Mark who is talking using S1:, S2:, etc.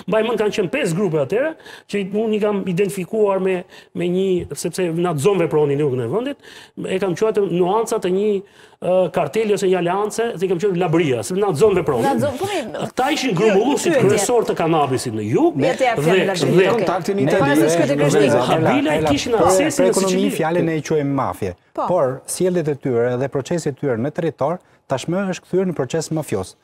S1: Mbaj mend kanë qenë 5 grupe atëherë, që unë i kam identifikuar me një, sepse na zon vepronin në jugën e vendit, e kam quajtur nuancat e një karteli ose një aleance, dhe i kam quajtur labria, sepse na zon vepronin. Ata ishin grumbulluesit kryesor të kanabisit në jug,
S2: dhe kontaktin italian.
S1: Kabila kishin aksesin
S3: në ekonomi fjalën e quajmë mafje. Por sjelljet e tyre dhe procesi i tyre në territor tashmë është kthyer në proces mafios.